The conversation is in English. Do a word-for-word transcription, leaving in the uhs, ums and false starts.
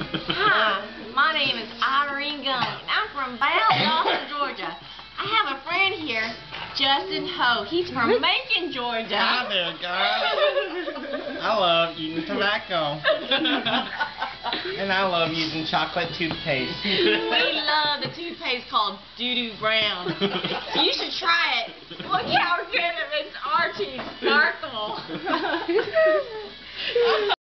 Hi, my name is Irene Gunn, and I'm from Valdosta, Georgia. I have a friend here, Justin Ho. He's from Macon, Georgia. Hi there, guys. I love eating tobacco. And I love using chocolate toothpaste. We love the toothpaste called Doo Doo Brown. You should try it.